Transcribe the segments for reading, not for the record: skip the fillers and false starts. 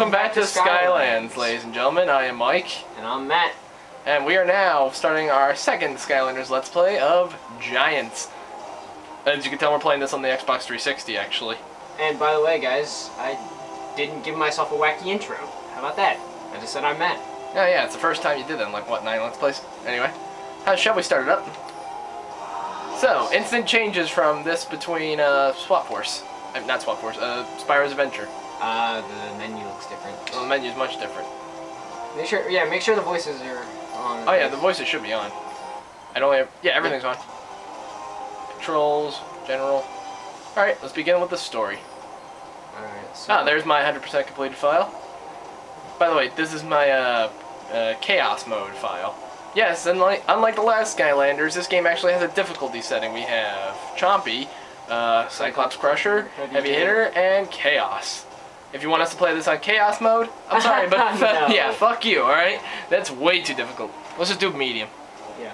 Welcome back to Skylands, ladies and gentlemen. I am Mike. And I'm Matt. And we are now starting our second Skylanders Let's Play of Giants. As you can tell, we're playing this on the Xbox 360, actually. And by the way, guys, I didn't give myself a wacky intro. How about that? I just said I'm Matt. Oh yeah, it's the first time you did that in like, what, 9 Let's Plays? Anyway, shall we start it up? So, instant changes from this between Swap Force. Not Swap Force, Spyro's Adventure. The menu looks different. Well, the menu's much different. Make sure the voices are on. Oh yeah, the voices should be on. Yeah, everything's on. Controls, general. Alright, let's begin with the story. Alright, so... there's my 100% completed file. By the way, this is my Chaos mode file. Yes, and unlike the last Skylanders, this game actually has a difficulty setting. We have Chompy, Cyclops Crusher, Heavy Hitter, and Chaos. If you want us to play this on Chaos mode, I'm sorry, but no. yeah, fuck you, alright? That's way too difficult. Let's just do medium. Yeah.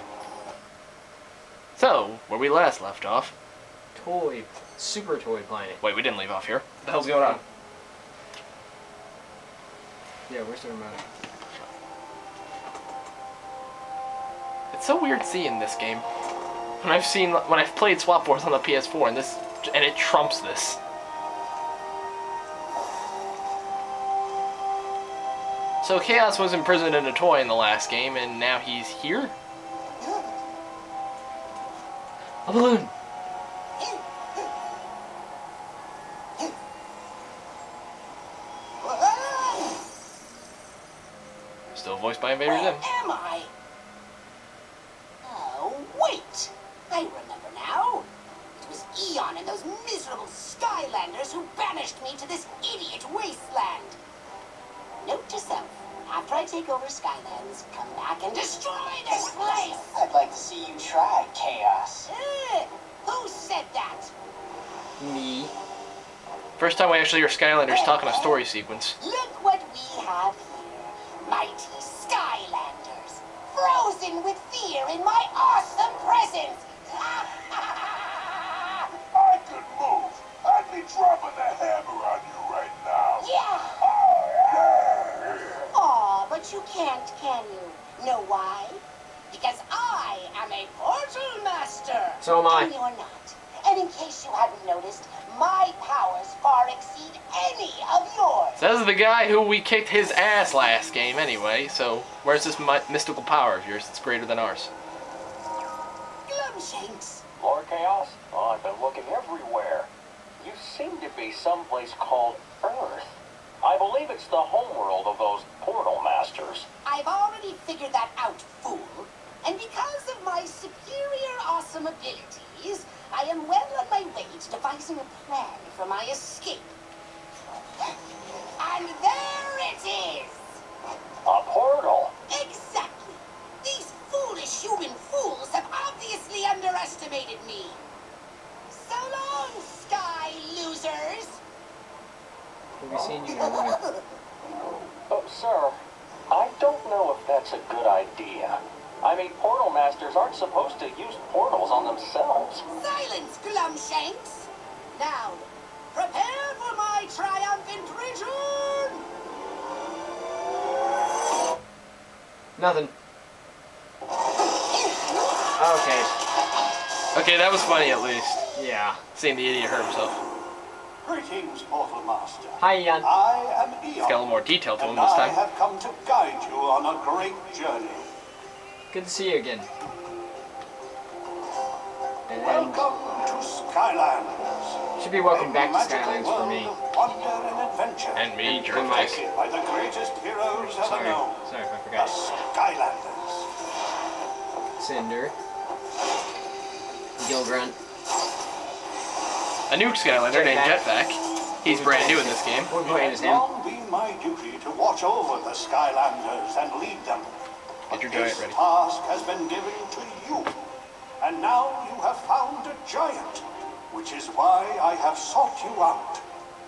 So, where we last left off. Super Toy Planet. Wait, we didn't leave off here. What the hell's going on? Yeah, where's the remote? It's so weird seeing this game. When I've played Swap Force on the PS4 and it trumps this. So Chaos was imprisoned in a toy in the last game, and now he's here? A balloon! Still voiced by Invader Zim. Where am I? Oh, wait! I remember now. It was Eon and those miserable Skylanders who banished me to this idiot wasteland. Note to self, after I take over Skylands, come back and destroy this place! I'd like to see you try, Chaos. Who said that? Me. First time we actually hear Skylanders talk in a story sequence. Look what we have here. Mighty Skylanders, frozen with fear in my awesome presence. I could move. I'd be dropping the hammer on you right now. Yeah. Aw, but you can't, can you? Know why? Because I am a portal master. So am I. And you're not. And in case you hadn't noticed, my powers far exceed any of yours. Says the guy who we kicked his ass last game anyway, so where's this mystical power of yours that's greater than ours? Glumshanks. Lord Chaos? Oh, I've been looking everywhere. You seem to be someplace called Earth. I believe it's the homeworld of those portal masters. I've already figured that out, fool. And because of my superior awesome abilities, I am well on my way to devising a plan for my escape. And there it is! A portal? Exactly. These foolish human fools have obviously underestimated me. So long, Sky Losers! Have we seen you in a minute? Oh, sir, I don't know if that's a good idea. I mean, portal masters aren't supposed to use portals on themselves. Silence, Glumshanks! Now, prepare for my triumphant return! Nothing. Okay. Okay, that was funny at least. Yeah. Seeing the idiot hurt himself. Greetings, Portal Master. Hi, Ian. I am Eon. It's got a little more detail to him and this I time. have come to guide you on a great journey. Good to see you again. And Welcome to Skylands. should be welcome back to Magical Skylands for world me. of wonder and adventure. And me, And Jerkface. Created by the greatest heroes ever Sorry. known. Sorry if I The forgot. Skylanders. Cinder. Gilgrunt. A new Skylander named Jetpack. He's brand new in this game. We're It playing has as him. long been my duty to watch over the Skylanders and lead them. Get your But giant this ready. task has been given to you. And now you have found a giant, which is why I have sought you out.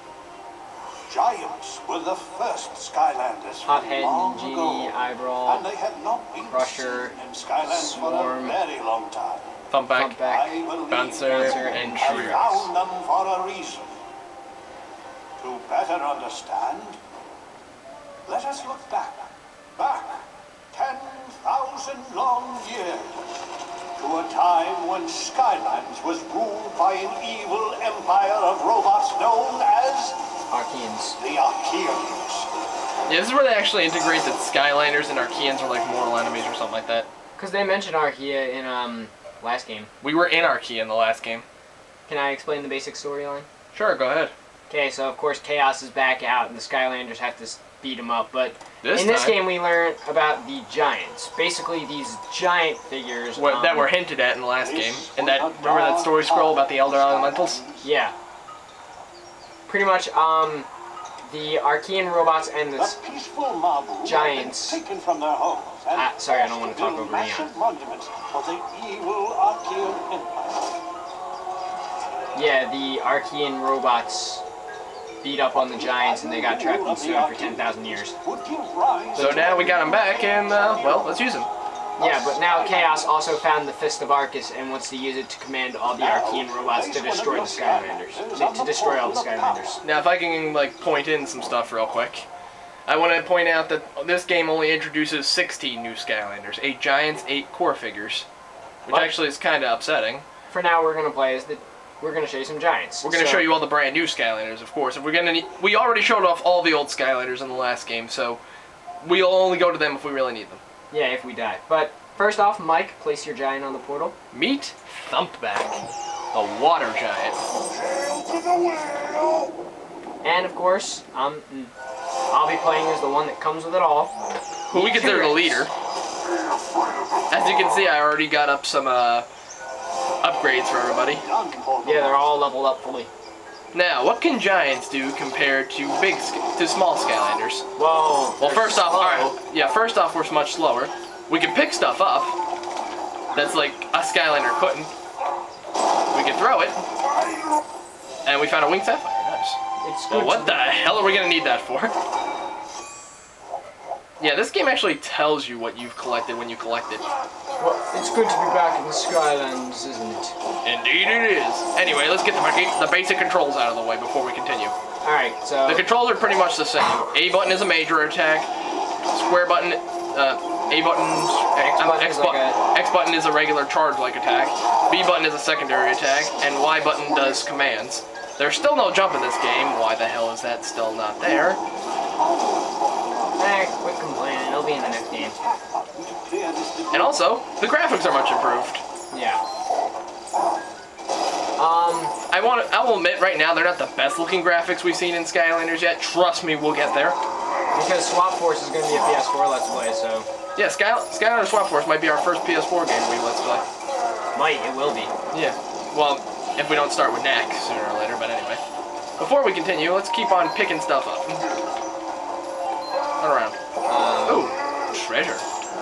Giants were the first Skylanders Hot from Head, long Genie, ago, Eyebrow, and they had not been Crusher, seen in Skylands for a Swarm, very long time. Thumpback, Thumpback, I believe Bouncer, you and have T-Rex. found them for a reason. To better understand, Let us look back 10,000 long years, to a time when Skylands was ruled by an evil empire of robots known as Archeans. the Archeans. Yeah, this is where they actually integrate that Skylanders and Archeans are like mortal enemies or something like that. Because they mentioned Archaea in last game. We were in Archaea in the last game. Can I explain the basic storyline? Sure, go ahead. Okay, so of course Chaos is back out and the Skylanders have to beat him up, but This in this time- game we learn about the Giants. Basically these giant figures That were hinted at in the last game. And that, remember that story scroll about the Elder Elementals? Yeah. Pretty much, the Archean robots and the The peaceful mob who Giants. have been taken from their homes and Sorry, I don't want to talk build over massive monuments for the evil Archean empire. Yeah, the Archean robots beat up on the Giants and they got trapped in sewer for 10,000 years. Would give rise So to now we got them back and, well, let's use them. Yeah, but now Chaos also found the Fist of Arcus and wants to use it to command all the Archean robots to destroy the Skylanders. To destroy all the Skylanders. Now, if I can, like, point in some stuff real quick. I want to point out that this game only introduces 16 new Skylanders. 8 Giants, 8 core figures. Which What? actually is kind of upsetting. For now, we're gonna play we're gonna show you some Giants. We're going to So- show you all the brand new Skylanders, of course. If we're gonna we already showed off all the old Skylanders in the last game, so we'll only go to them if we really need them. Yeah, if we die. But first off, Mike, place your Giant on the portal. Meet Thumpback, the water giant. And of course, I'll be playing as the one that comes with it all. Who we consider the leader. As you can see, I already got up some upgrades for everybody. Yeah, they're all leveled up fully. Now, what can giants do compared to small Skylanders? Whoa. Well, first off, slow. alright, yeah, first off, we're much slower. We can pick stuff up. That's like a Skylander couldn't. We can throw it. And we found a winged sapphire. Nice. It's Well, good what to- the hell are we gonna need that for? Yeah, this game actually tells you what you've collected when you collect it. Well, it's good to be back in the Skylands, isn't it? Indeed it is. Anyway, let's get the basic controls out of the way before we continue. Alright, so... The controls are pretty much the same. A button is a major attack. Square button, A button, X button is a regular charge-like attack. B button is a secondary attack, and Y button does commands. There's still no jump in this game. Why the hell is that still not there? Quit complaining. It'll be in the next game. And also, the graphics are much improved. Yeah. I will admit right now they're not the best looking graphics we've seen in Skylanders yet. Trust me, we'll get there. Because Swap Force is going to be a PS4 Let's Play, so... Yeah, Skylanders Swap Force might be our first PS4 game we let's play. Might, it will be. Yeah. Well, if we don't start with Knack sooner or later, but anyway. Before we continue, let's keep on picking stuff up. Run around. Ooh, treasure.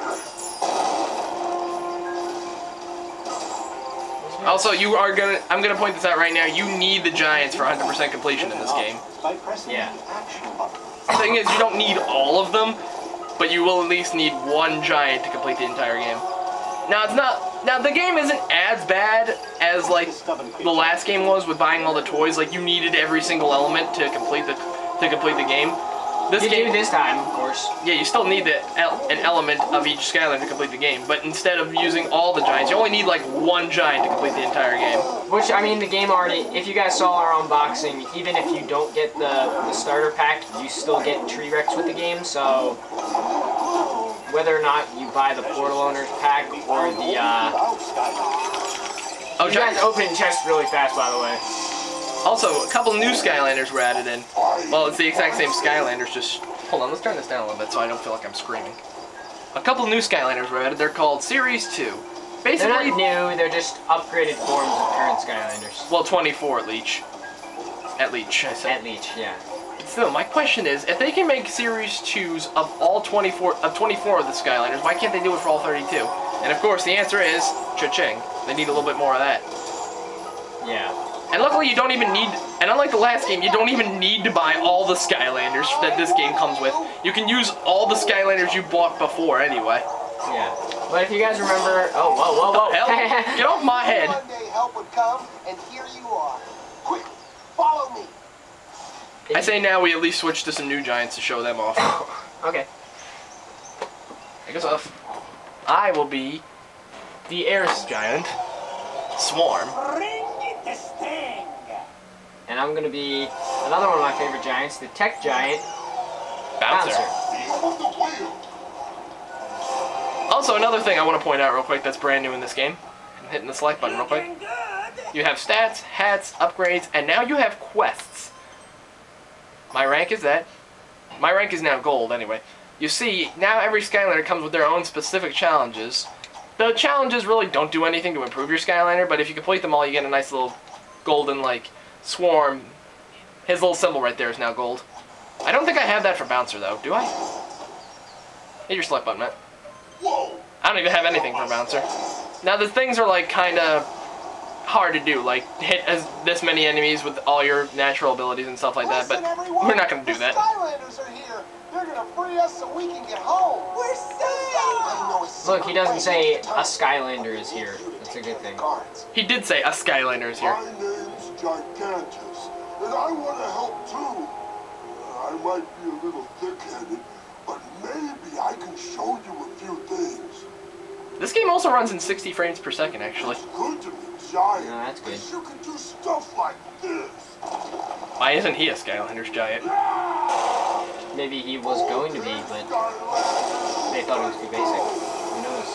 Also, I'm gonna point this out right now, you need the Giants for 100% completion in this game. Yeah. The thing is, you don't need all of them, but you will at least need one Giant to complete the entire game. Now the game isn't as bad as like the last game was with buying all the toys. Like you needed every single element to complete the game. This You game, do this time, of course. yeah, you still need an element of each Skylander to complete the game. But instead of using all the Giants, you only need like one Giant to complete the entire game. Which, I mean, the game already, if you guys saw our unboxing, even if you don't get the starter pack, you still get Tree Rex with the game, so whether or not you buy the Portal Owners pack or the, Oh, you guys opening chests really fast, by the way. Also, a couple new Skylanders were added in. Well, it's the exact same Skylanders, just... Hold on, let's turn this down a little bit so I don't feel like I'm screaming. A couple new Skylanders were added. They're called Series 2. They're not Basically... new, they're just upgraded forms of current Skylanders. Well, 24 at Leech. At Leech, I said. At Leech, yeah. Still, my question is, if they can make Series 2s of all 24 of the Skylanders, why can't they do it for all 32? And of course, the answer is cha-ching. They need a little bit more of that. Yeah. And luckily, you don't even need, and unlike the last game, you don't even need to buy all the Skylanders that this game comes with. You can use all the Skylanders you bought before anyway. Yeah. But if you guys remember, oh, whoa, whoa, whoa. Hell, get off my head. One day help would come, and here you are. Quick, follow me. I say now we at least switch to some new Giants to show them off. Okay. Take us off. I will be the air giant, Swarm. Bring this thing. And I'm gonna be another one of my favorite giants, the tech giant, Bouncer. Also, another thing I want to point out real quick that's brand new in this game. I'm hitting the select button real quick. You have stats, hats, upgrades, and now you have quests. My rank is that. My rank is now gold, anyway. You see, now every Skylander comes with their own specific challenges. The challenges really don't do anything to improve your Skylander, but if you complete them all, you get a nice little golden, like, swarm. His little symbol right there is now gold. I don't think I have that for Bouncer, though. Do I? Hit your select button, Matt. I don't even have anything for Bouncer. Now, the things are, like, kind of hard to do. Like, hit this many enemies with all your natural abilities and stuff like that, but we're not going to do that. Skylanders are here. They're going to free us so we can get home. We're safe. Look, he doesn't say a Skylander is here. That's a good thing. He did say a Skylander is here. My name's Gigantus, and I want to help too. I might be a little thick-headed, but maybe I can show you a few things. This game also runs in 60 frames per second, actually. It's good to be giant. No, that's good. You can do stuff like this. Why isn't he a Skylanders giant? Maybe he was going to be, but they thought it was too basic. Who knows?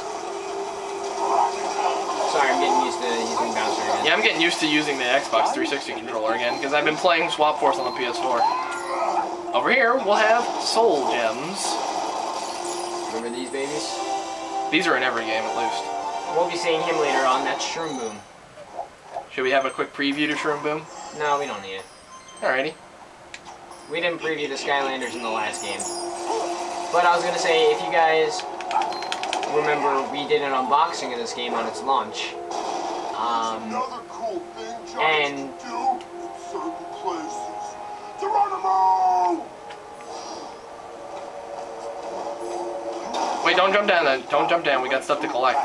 Sorry, I'm getting used to using Bouncer again. Yeah, I'm getting used to using the Xbox 360 controller again, because I've been playing Swap Force on the PS4. Over here, we'll have Soul Gems. Remember these babies? These are in every game, at least. We'll be seeing him later on. That's Shroom Boom. Should we have a quick preview to Shroom Boom? No, we don't need it. Alrighty. We didn't preview the Skylanders in the last game. But I was going to say, if you guys remember, we did an unboxing of this game on its launch. Another cool thing and giants do in certain places. Geronimo! Wait, don't jump down then. Don't jump down. We got stuff to collect.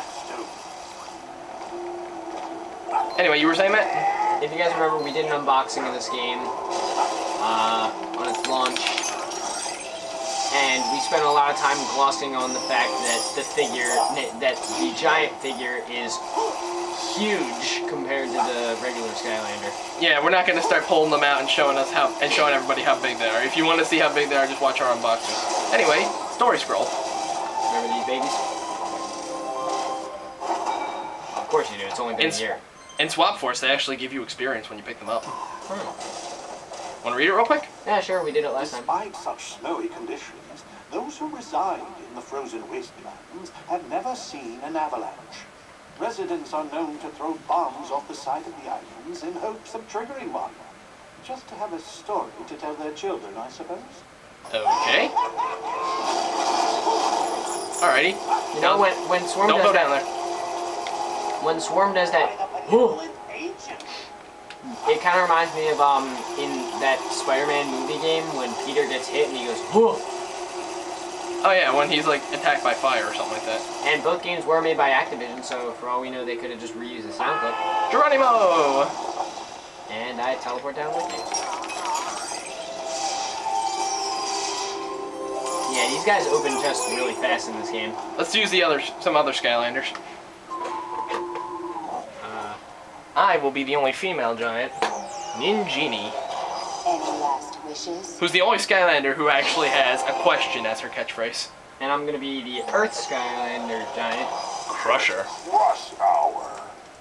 Anyway, you were saying, Matt? if you guys remember, we did an unboxing of this game on its launch. And we spent a lot of time glossing on the fact that the giant figure is huge compared to the regular Skylander. Yeah, we're not going to start pulling them out and showing everybody how big they are. If you want to see how big they are, just watch our unboxing. Anyway, story scroll. Remember these babies? Of course you do. It's only been a year. In Swap Force, they actually give you experience when you pick them up. Want to read it real quick? Yeah, sure. We did it last time. Despite such snowy conditions, those who reside in the frozen wastelands have never seen an avalanche. Residents are known to throw bombs off the side of the islands in hopes of triggering one. Just to have a story to tell their children, I suppose. Okay. Alrighty. You know, when Swarm Don't does go that, down there. when Swarm does that, it kind of reminds me of in that Spider-Man movie game when Peter gets hit and he goes, whoa. Oh yeah, when he's like attacked by fire or something like that. And both games were made by Activision, so for all we know, they could have just reused the sound clip. Geronimo! And I teleport down with you. Yeah, these guys open chests really fast in this game. Let's use some other Skylanders. I will be the only female giant, Ninjini. Any last wishes? Who's the only Skylander who actually has a question as her catchphrase. And I'm gonna be the Earth Skylander giant. Crusher. Rush hour.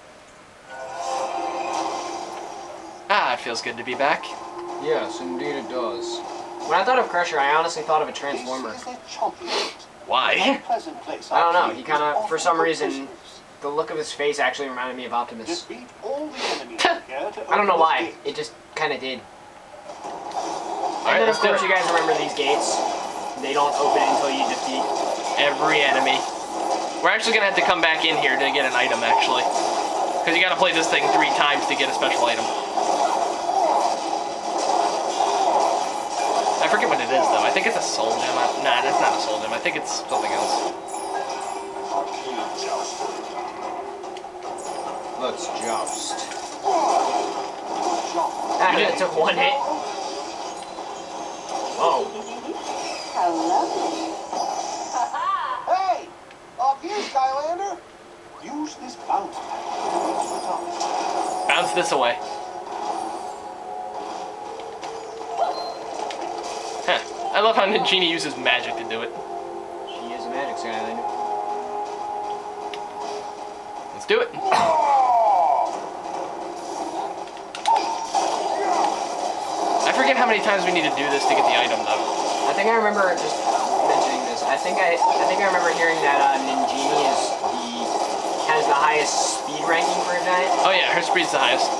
Ah, it feels good to be back. Yes, indeed it does. When I thought of Crusher, I honestly thought of a Transformer. This is a chocolate. Why? Pleasant place. I don't know, he kind of, for some reason, the look of his face actually reminded me of Optimus. Defeat all the enemies here to I don't know open why, this gate. it just kind of did. Alright, And then of let's do course it. you guys remember these gates. They don't open until you defeat. Every enemy. We're actually going to have to come back in here to get an item, actually. Because you got to play this thing 3 times to get a special item. I forget what it is, though. I think it's a soul gem. Nah, that's not a soul gem. I think it's something else. Let's joust. Ah, that took one hit. Whoa. How lovely. Hey! Off you, Skylander! Use this bounce pad to the top. Bounce this away. Huh. I love how Ningini uses magic to do it. She is a magic Skylander. Let's do it. I forget how many times we need to do this to get the item, though. I think I remember just mentioning this. I think I remember hearing that Ningini has the highest speed ranking for a giant. Oh yeah, her speed's the highest.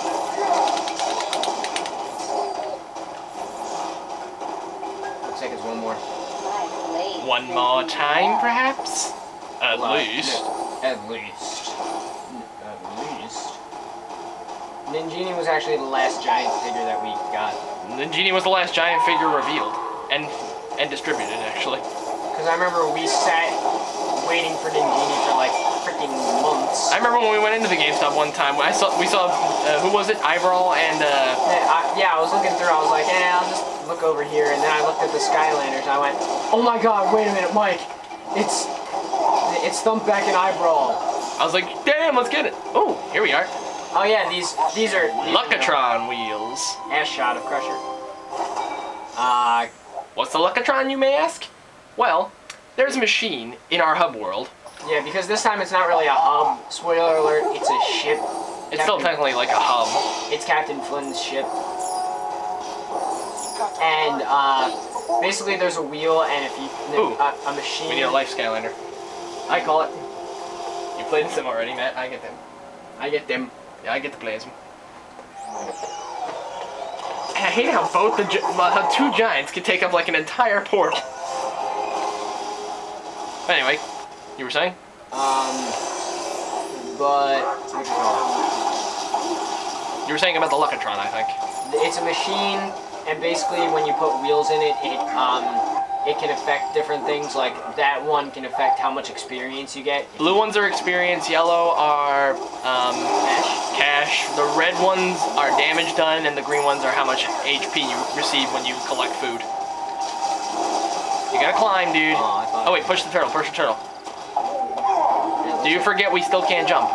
Looks like it's one more. One more time, perhaps? At least. At least. At least. Ningini was actually the last giant figure that we got. Ningini was the last giant figure revealed. And distributed, actually. Because I remember we sat waiting for Ningini for like freaking months. I remember when we went into the GameStop one time, we saw who was it? Iverall and Yeah, I was looking through, I was like, I'll just look over here, and then I looked at the Skylanders, and I went, oh my god, wait a minute, Mike, it's Thumpback and Iverall. I was like, damn, let's get it. Oh, here we are. Oh yeah, these are Luckatron wheels. Ass shot of Crusher. What's the Luckatron, you may ask? Well, there's a machine in our hub world. Yeah, because this time it's not really a hub. Spoiler alert, it's a ship. It's still technically like a hub. It's Captain Flynn's ship. And, basically there's a wheel, and if you... a machine... We need a life Skylander. I call it. You played them already, Matt. I get them. I get them. Yeah, I get to play as them. I hate how both how two giants can take up like an entire portal. Anyway, you were saying? But what you call You were saying about the Luckatron, I think. it? It's a machine, and basically when you put wheels in it, it can affect different things. Like that one can affect how much experience you get. Blue ones are experience, yellow are cash. The red ones are damage done, and the green ones are how much HP you receive when you collect food. You gotta climb, dude. Oh wait, push the turtle, push the turtle. Do you forget we still can't jump?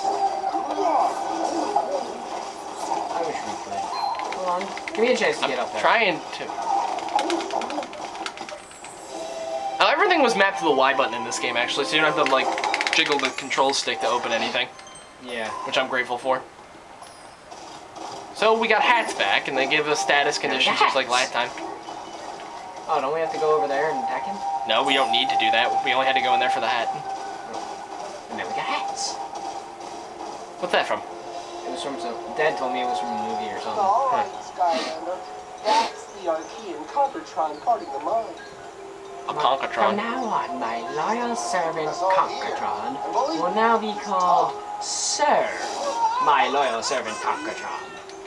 I wish we could. Hold on. Give me a chance to get up there. Trying to. Everything was mapped to the Y button in this game, actually, so you don't have to, like, jiggle the control stick to open anything. Yeah. Which I'm grateful for. So we got hats back, and they give us status conditions just like last time. Oh, don't we have to go over there and attack him? No, we don't need to do that. We only had to go in there for the hat. And then we got hats. What's that from? It was from some... Dad told me it was from a movie or something. All right, Skylander. That's the Archean Conkertron parting the mind. A Conkertron. From now on, my loyal servant Conkertron will now be called Sir, my loyal servant Conkertron.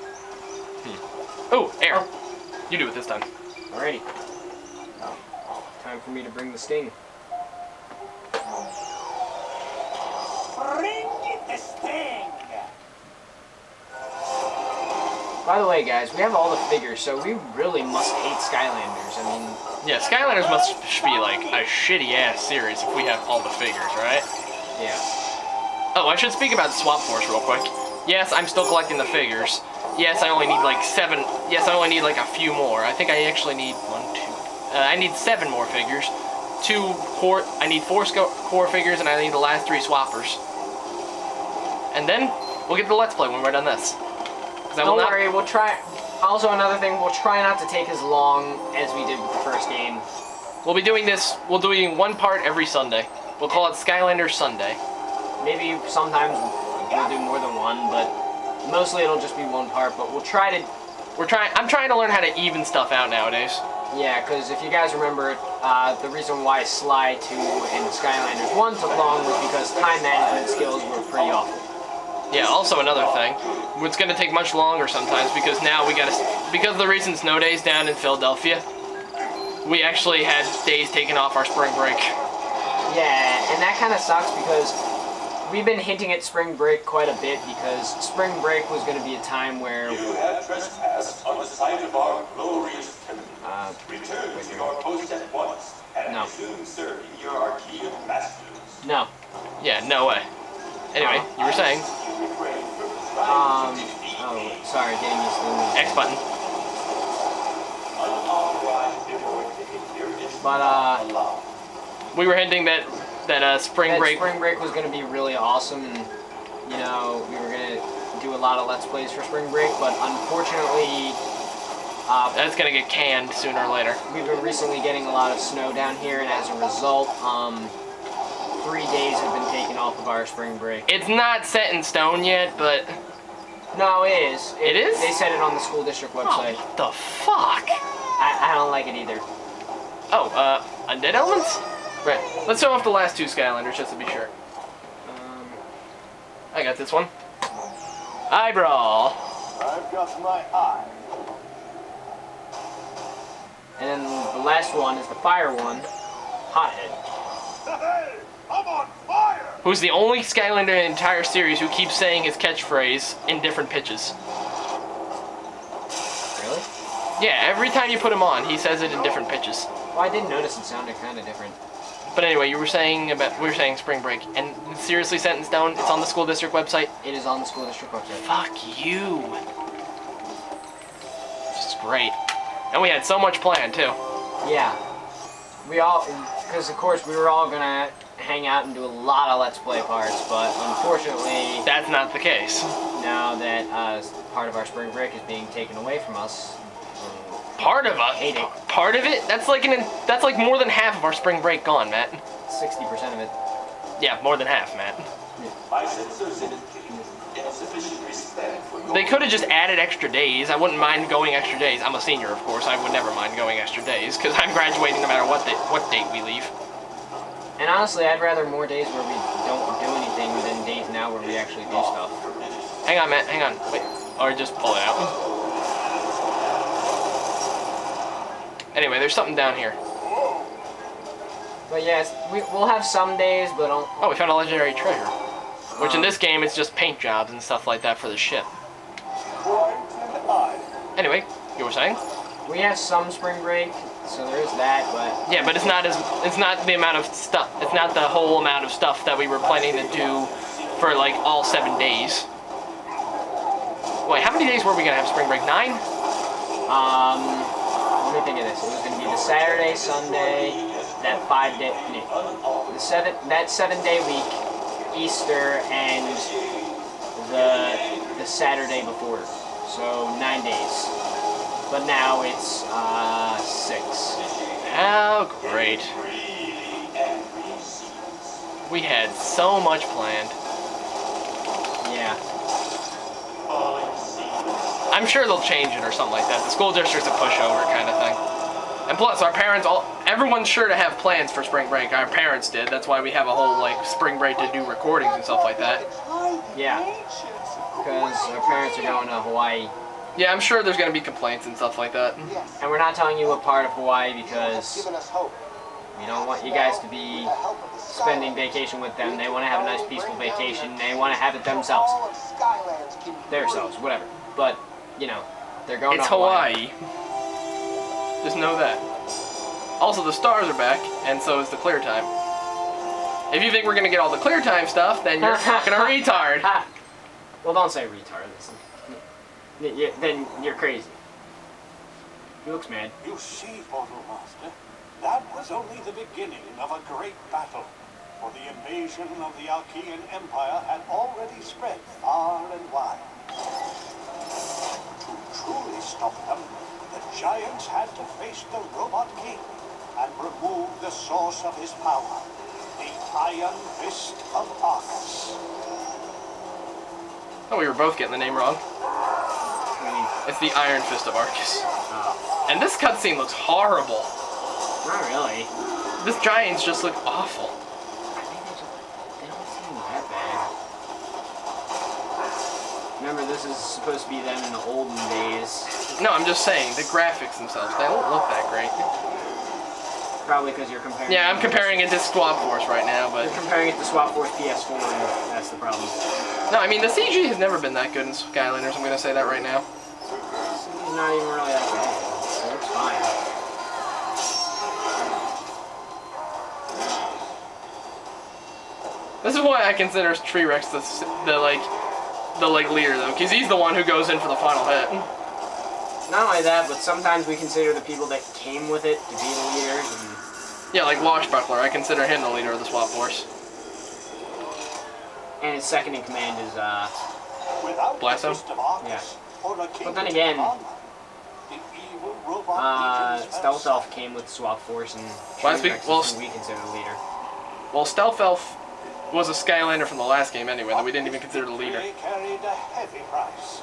Oh, air. You do it this time. Alrighty. Time for me to bring the sting. Bring the sting! By the way, guys, we have all the figures, so we really must hate Skylanders. I mean... Yeah, Skylanders must be like a shitty-ass series if we have all the figures, right? Yeah. Oh, I should speak about Swap Force real quick. Yes, I'm still collecting the figures. Yes, I only need like 7. Yes, I only need like a few more. I think I actually need 1, 2. I need 7 more figures. I need 4 core figures, and I need the last 3 swappers. And then we'll get the Let's Play when we're done this. Don't worry, we'll try. Also, another thing, we'll try not to take as long as we did with the first game. We'll be doing this. We'll be doing one part every Sunday. We'll call it Skylanders Sunday. Maybe sometimes we'll do more than one, but mostly it'll just be one part. But we'll try to. I'm trying to learn how to even stuff out nowadays. Yeah, because if you guys remember, the reason why Sly 2 and Skylanders 1 took long was because time management skills were pretty awful. Yeah, also another thing, it's going to take much longer sometimes because now because of the recent snow days down in Philadelphia, we actually had days taken off our spring break. Yeah, and that kind of sucks because we've been hinting at spring break quite a bit because spring break was going to be a time where... You have trespassed on the site of our glorious temple. Return to your post at once and resume serving your Archean masters. No. Yeah, no way. Anyway, you were saying. Oh, sorry, getting used to the X button. But, we were hinting that spring break was going to be really awesome, and, you know, we were going to do a lot of Let's Plays for spring break, but unfortunately... that's going to get canned sooner or later. We've been recently getting a lot of snow down here, and as a result, 3 days have been taken off of our spring break. It's not set in stone yet, but... No, it is. It is? They said it on the school district website. Oh, what the fuck? I don't like it either. Oh, undead elements? Right. Let's show off the last two Skylanders just to be sure. I got this one. Eyebrow. I've got my eye. And then the last one is the fire one, Hothead. Hey, I'm on fire! Who's the only Skylander in the entire series who keeps saying his catchphrase in different pitches. Really? Yeah, every time you put him on, he says it in different pitches. Well, I did notice it sounded kind of different. But anyway, we were saying spring break, and seriously set in stone, it's on the school district website? It is on the school district website. Fuck you. This is great. And we had so much planned, too. Yeah. We all, because of course we were all gonna hang out and do a lot of Let's Play parts, but unfortunately... That's not the case. Now that part of our spring break is being taken away from us. Part of us? Hate it. Part of it? That's like more than half of our spring break gone, Matt. 60% of it. Yeah, more than half, Matt. My sensors indicate insufficient respect for your... They could have just added extra days. I wouldn't mind going extra days. I'm a senior, of course. I would never mind going extra days, because I'm graduating no matter what date we leave. And honestly, I'd rather more days where we don't do anything than days now where we actually do stuff. Hang on, Matt. Hang on. Wait. Or just pull it out. Anyway, there's something down here. But yes, we'll have some days, but don't... Oh, we found a legendary treasure. Which in this game, it's just paint jobs and stuff like that for the ship. Anyway, you were saying? We have some spring break, so there is that, but... Yeah, but it's not the amount of stuff. It's not the whole amount of stuff that we were planning to do for like all 7 days. Wait, how many days were we gonna have spring break? 9? Let me think of this. It was gonna be the Saturday, Sunday, that 5-day, that 7-day week, Easter, and the Saturday before. So 9 days. But now it's 6. How great. We had so much planned. Yeah. I'm sure they'll change it or something like that. The school district's a pushover kind of thing. And plus, our parents, everyone's sure to have plans for spring break. Our parents did. That's why we have a whole, like, spring break to do recordings and stuff like that. Yeah. Because our parents are going to Hawaii. Yeah, I'm sure there's going to be complaints and stuff like that. And we're not telling you what part of Hawaii because we don't want you guys to be spending vacation with them. They want to have a nice peaceful vacation. They want to have it themselves. Themselves, whatever. But, you know, they're going to Hawaii. Just know that. Also, the stars are back, and so is the clear time. If you think we're going to get all the clear time stuff, then you're fucking a retard. Well, don't say retard. Then you're crazy. He looks mad. You see, Portal Master, that was only the beginning of a great battle. For the invasion of the Archean Empire had already spread far and wide. To truly stop them, the giants had to face the Robot King and remove the source of his power, the Iron Fist of Arcus. Oh, we were both getting the name wrong. It's the Iron Fist of Arcus. Oh. And this cutscene looks horrible. Not really. This giants just look awful. I think they don't seem that bad. Remember, this is supposed to be them in the olden days. No, I'm just saying, the graphics themselves, they don't look that great. Probably because you're comparing. Yeah, I'm comparing it to Squad Force right now, but... You're comparing it to Swap Force PS4, and that's the problem. No, I mean, the CG has never been that good in Skylanders, I'm going to say that right now. It's not even really that bad. It looks fine. This is why I consider T-Rex the leader, though, because he's the one who goes in for the final hit. Not only that, but sometimes we consider the people that came with it to be the leaders. And Yeah, like Washbuckler, I consider him the leader of the Swap Force. And his second in command is, Blasto? Yeah. But then again, Stealth Elf came with Swap Force, and T-Rex is who we consider the leader. Well, Stealth Elf was a Skylander from the last game anyway, that we didn't even consider the leader. Carried a heavy price.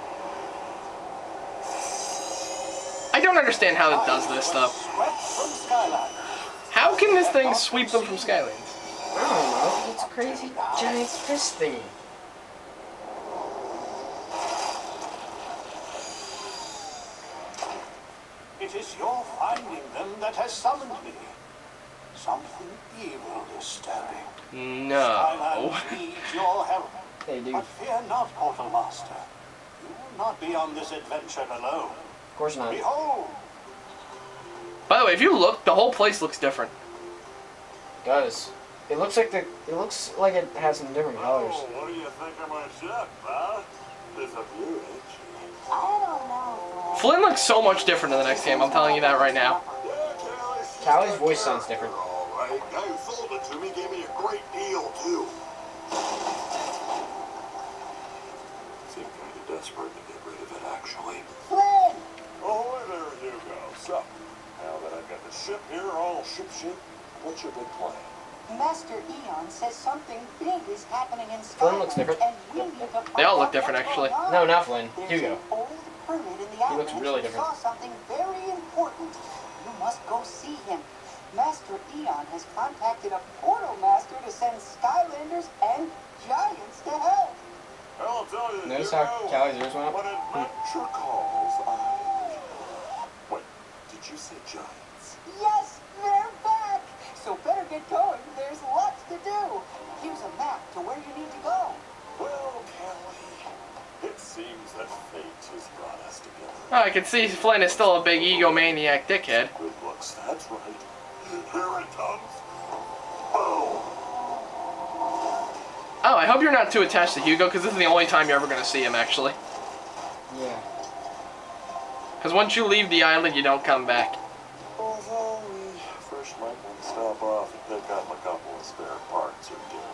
I don't understand how it does this, though. Swept from Skylanders. How can this thing sweep them from Skylands? I don't know. It's a crazy giant fist thingy. It is your finding them that has summoned me. Something evil is stirring. No. Skylanders needs your help. Hey, dude. But fear not, Portal Master. You will not be on this adventure alone. Of course not. Behold! By the way, if you look, the whole place looks different. It does. It looks like it has some different colors. Oh, what do you think of my ship, huh? It's a beauty. I don't know. Flynn looks so much different in the next game, I'm telling you that right now. Callie's voice sounds different. All right, guy who sold it to me gave me a great deal, too. Seemed kind of desperate to get rid of it, actually. Flynn! Oh, there you go. So, now that I've got the ship here all ship-shape, what's your big plan? Master Eon says something big is happening in Flynn looks different. and we need to They all look find out different, what's actually. going on. No, not Flynn. There's Hugo. an old hermit in the He looks islands really who different. saw something very important. You must go see him. Master Eon has contacted a portal master to send Skylanders and giants to help. Well, I'll tell you, Notice you how know, Callie's ears went up? when adventure calls, Wait, did you say giants? Yes, they're back. So better get going. There's lots to do. Here's a map to where you need to go. Well, Callie, it seems that fate has brought us together. Oh, I can see Flynn is still a big egomaniac dickhead. Good looks, that's right. Here it comes. Oh, Oh, I hope you're not too attached to Hugo, because this is the only time you're ever going to see him, actually. Yeah. Because once you leave the island, you don't come back. although we first might want to stop off and pick up a couple of spare parts or two.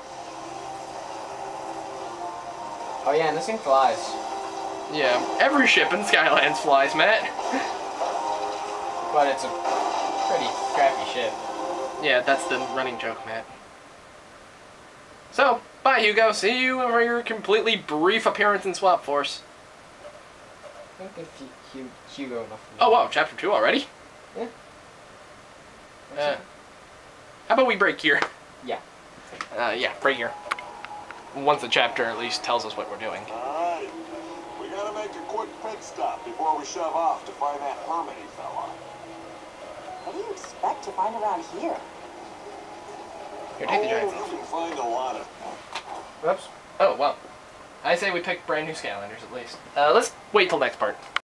Oh yeah, and this thing flies. Yeah, every ship in Skylands flies, Matt. But it's a pretty crappy ship. Yeah, that's the running joke, Matt. So, bye, Hugo. See you for your completely brief appearance in Swap Force. I don't think Hugo enough. Oh, wow, Chapter 2 already? Yeah. How about we break here? Yeah. Yeah, break here. Once the chapter at least tells us what we're doing. Alright, we gotta make a quick pit stop before we shove off to find that hermity fella. What do you expect to find around here? Here, take the giant You can find a lot of... Whoops. Oh, well. I say we pick brand new Skylanders at least. Let's wait till next part.